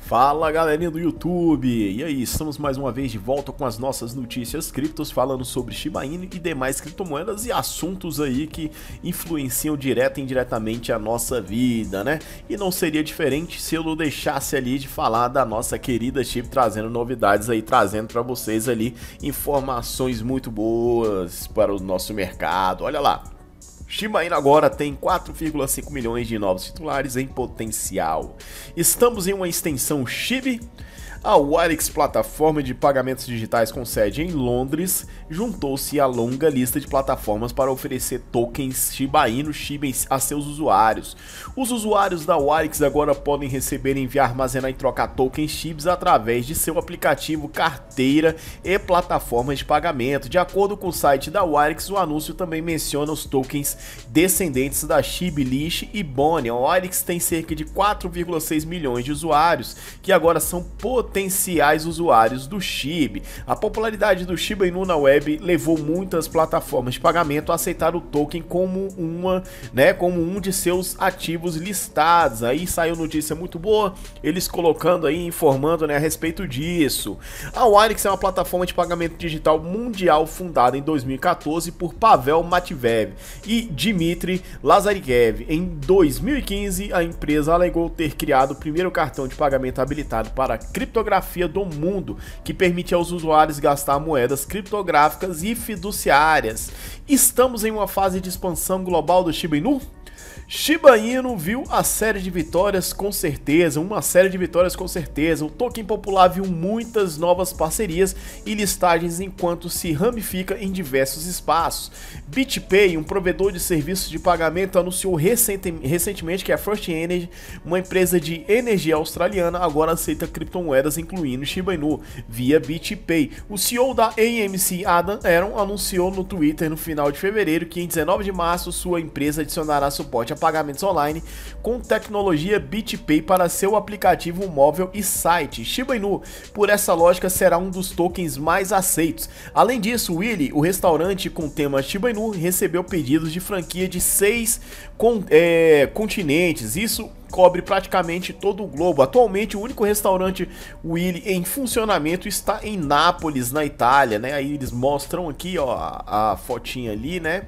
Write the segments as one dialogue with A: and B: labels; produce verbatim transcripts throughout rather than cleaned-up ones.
A: Fala galerinha do YouTube, e aí, estamos mais uma vez de volta com as nossas notícias criptos, falando sobre Shiba Inu e demais criptomoedas e assuntos aí que influenciam direto e indiretamente a nossa vida, né? E não seria diferente se eu não deixasse ali de falar da nossa querida Shib, trazendo novidades aí, trazendo para vocês ali informações muito boas para o nosso mercado. Olha lá. Shiba Inu agora tem quatro vírgula cinco milhões de novos titulares em potencial. Estamos em uma extensão Shib. A Wallix, plataforma de pagamentos digitais com sede em Londres, juntou-se à longa lista de plataformas para oferecer tokens Shiba Inu Shiba a seus usuários. Os usuários da Wallix agora podem receber, enviar, armazenar e trocar tokens Shibs através de seu aplicativo, carteira e plataformas de pagamento. De acordo com o site da Wallix, o anúncio também menciona os tokens descendentes da Shib, Lish e Boni. A Wallix tem cerca de quatro vírgula seis milhões de usuários que agora são potenciais potenciais usuários do Shib. A popularidade do Shiba Inu na web levou muitas plataformas de pagamento a aceitar o token como uma, né, como um de seus ativos listados. Aí saiu notícia muito boa, eles colocando aí, informando, né, a respeito disso. A Wallix é uma plataforma de pagamento digital mundial fundada em dois mil e quatorze por Pavel Matveev e Dmitry Lazariev. Em dois mil e quinze, a empresa alegou ter criado o primeiro cartão de pagamento habilitado para criptografia do mundo, que permite aos usuários gastar moedas criptográficas e fiduciárias. Estamos em uma fase de expansão global do Shiba Inu? Shiba Inu viu a série de vitórias com certeza, uma série de vitórias com certeza. O token popular viu muitas novas parcerias e listagens enquanto se ramifica em diversos espaços. BitPay, um provedor de serviços de pagamento, anunciou recente, recentemente que a First Energy, uma empresa de energia australiana, agora aceita criptomoedas, incluindo Shiba Inu, via BitPay. O C E O da A M C, Adam Aaron, anunciou no Twitter no final de fevereiro que em dezenove de março sua empresa adicionará suporte a pagamentos online com tecnologia BitPay para seu aplicativo móvel e site. Shiba Inu, por essa lógica, será um dos tokens mais aceitos. Além disso, Willy, o restaurante com tema Shiba Inu, recebeu pedidos de franquia de seis con é, continentes. Isso cobre praticamente todo o globo. Atualmente, o único restaurante Willy em funcionamento está em Nápoles, na Itália, né? Aí eles mostram aqui, ó, a, a fotinha ali, né,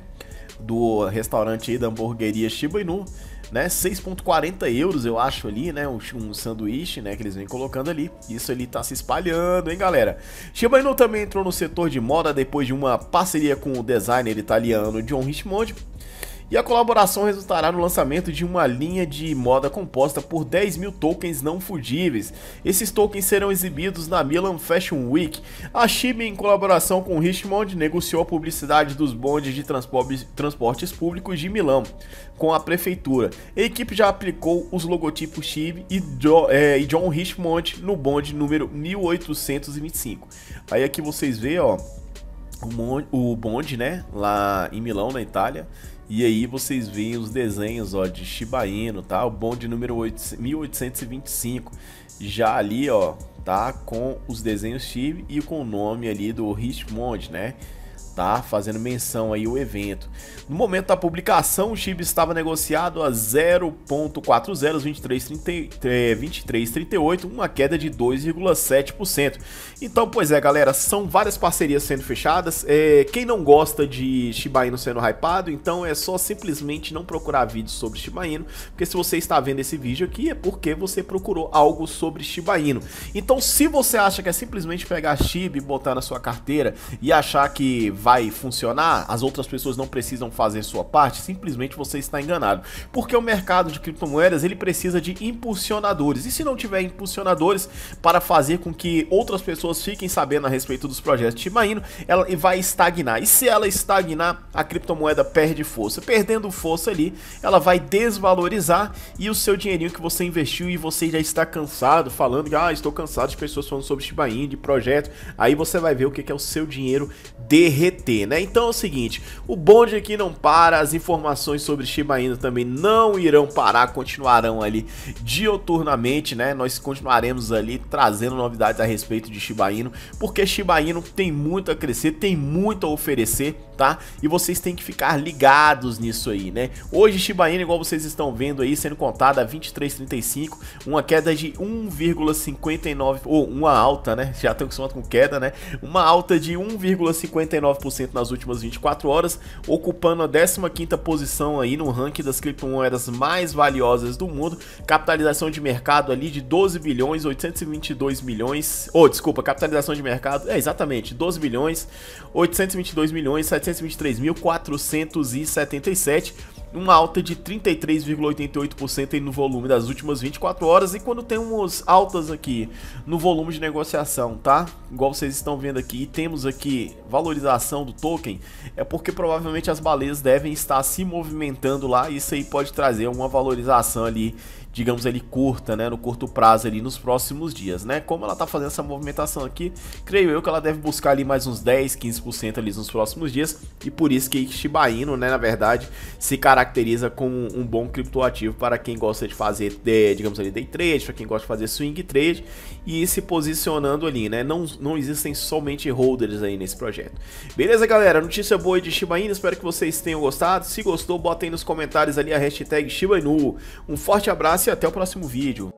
A: do restaurante aí da hamburgueria Shiba Inu, né, seis vírgula quarenta euros eu acho ali, né, um, um sanduíche, né, que eles vêm colocando ali. Isso ali tá se espalhando, hein, galera. Shiba Inu também entrou no setor de moda depois de uma parceria com o designer italiano John Richmond. E a colaboração resultará no lançamento de uma linha de moda composta por dez mil tokens não fungíveis. Esses tokens serão exibidos na Milan Fashion Week. A Shiba, em colaboração com Richmond, negociou a publicidade dos bondes de transportes públicos de Milão com a prefeitura. A equipe já aplicou os logotipos Shiba e, jo, é, e John Richmond no bonde número mil oitocentos e vinte e cinco. Aí aqui vocês veem, ó, o bonde, né, lá em Milão, na Itália. E aí vocês veem os desenhos, ó, de Shiba Inu, tá? O bonde número mil oitocentos e vinte e cinco. Já ali, ó, tá? Com os desenhos Shiba e com o nome ali do Richmond, né? Tá fazendo menção aí o evento. No momento da publicação, o Shiba estava negociado a zero vírgula quatro zero dois três três oito, uma queda de dois vírgula sete por cento. Então, pois é, galera, são várias parcerias sendo fechadas. É, quem não gosta de Shiba Inu sendo hypado, então é só simplesmente não procurar vídeos sobre Shiba Inu, porque se você está vendo esse vídeo aqui é porque você procurou algo sobre Shiba Inu. Então, se você acha que é simplesmente pegar Shiba e botar na sua carteira e achar que vai funcionar, as outras pessoas não precisam fazer sua parte, simplesmente você está enganado, porque o mercado de criptomoedas ele precisa de impulsionadores, e se não tiver impulsionadores para fazer com que outras pessoas fiquem sabendo a respeito dos projetos de Shiba Inu, ela vai estagnar, e se ela estagnar, a criptomoeda perde força. Perdendo força ali, ela vai desvalorizar, e o seu dinheirinho que você investiu e você já está cansado, falando que ah, estou cansado de pessoas falando sobre Shiba Inu, de projeto, aí você vai ver o que é o seu dinheiro derreter, né? Então é o seguinte, o bonde aqui não para, as informações sobre Shiba Inu também não irão parar, continuarão ali dioturnamente, né? Nós continuaremos ali trazendo novidades a respeito de Shiba Inu, porque Shiba Inu tem muito a crescer, tem muito a oferecer. tá? E vocês têm que ficar ligados nisso aí, né? Hoje Shiba Inu, igual vocês estão vendo aí, sendo contada a vinte e três vírgula trinta e cinco, uma queda de um vírgula cinquenta e nove, ou uma alta, né? Já estão acostumado com queda, né? Uma alta de um vírgula cinquenta e nove por cento nas últimas vinte e quatro horas, ocupando a décima quinta posição aí no ranking das criptomoedas mais valiosas do mundo. Capitalização de mercado ali de doze bilhões oitocentos e vinte e dois milhões, ou oh, desculpa, capitalização de mercado, é exatamente, doze bilhões oitocentos e vinte e dois milhões setecentos e vinte e três mil quatrocentos e setenta e sete, uma alta de trinta e três vírgula oitenta e oito por cento aí no volume das últimas vinte e quatro horas. E quando temos altas aqui no volume de negociação, tá? Igual vocês estão vendo aqui, e temos aqui valorização do token, é porque provavelmente as baleias devem estar se movimentando lá, e isso aí pode trazer uma valorização ali, digamos ali, curta, né, no curto prazo ali nos próximos dias, né? Como ela tá fazendo essa movimentação aqui, creio eu que ela deve buscar ali mais uns dez, quinze por cento ali nos próximos dias, e por isso que Shiba Inu, né, na verdade, se caracteriza como um bom criptoativo para quem gosta de fazer, de, digamos ali, day trade, para quem gosta de fazer swing trade, e se posicionando ali, né? Não, não existem somente holders aí nesse projeto. Beleza, galera? Notícia boa de Shiba Inu, espero que vocês tenham gostado. Se gostou, bota aí nos comentários ali a hashtag Shiba Inu. Um forte abraço e até o próximo vídeo.